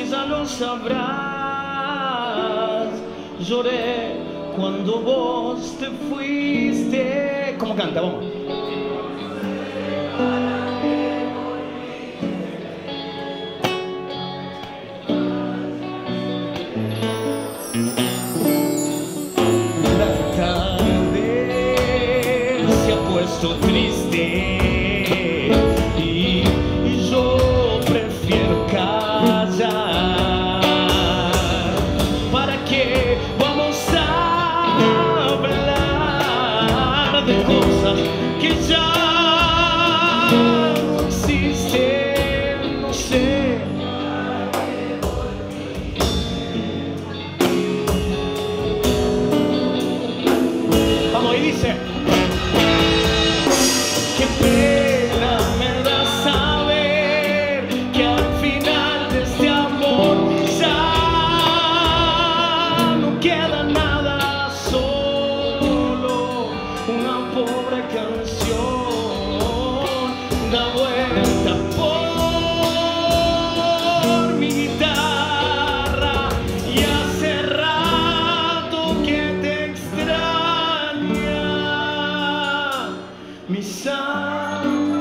si ya lo sabrás. Lloré cuando vos te fuiste. ¿Cómo canta? Vamos. La tarde se ha puesto triste y yo prefiero callar. ¿Para qué vamos a hablar de cosas que ya no existen? No sé. Vamos, y dice: qué pena me da saber que al final de este amor ya no queda nada, solo una pobre canción da vuelta por mi guitarra y hace rato que te extraña mi sangre.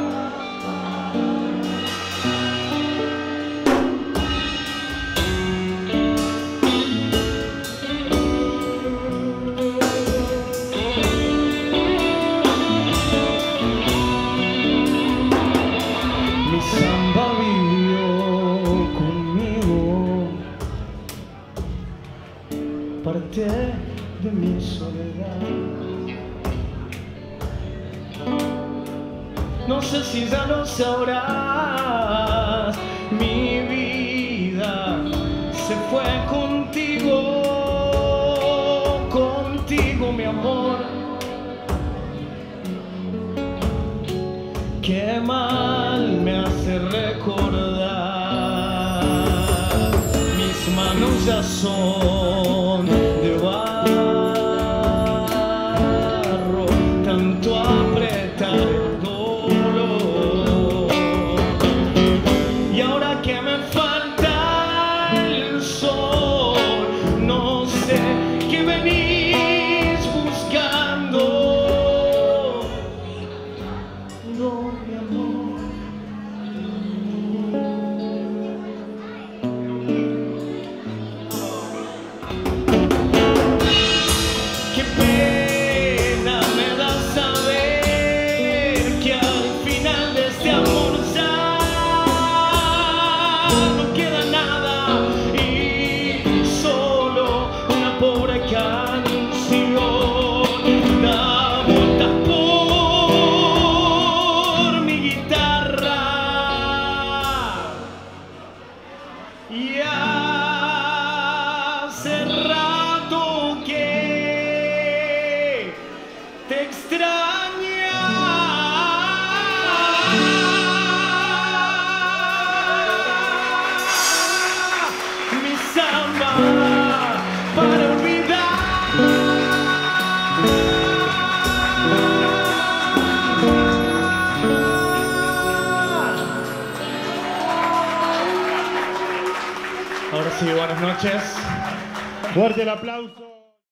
Mi samba vivió conmigo, parte de mi soledad. No sé si ya lo sabrás, mi vida se fue contigo, contigo mi amor. Qué mal me hace recordar, mis manos ya son de barro, tanto apretar el dolor. Y ahora que me falta el sol, no sé qué venís buscando. No, mi amor. Qué pena me da saber que al final de este amor ya no queda nada y solo una pobre canción da vueltas por mi guitarra y hace rato que te extraña mi samba para olvidar. Ahora sí, buenas noches. Fuerte el aplauso.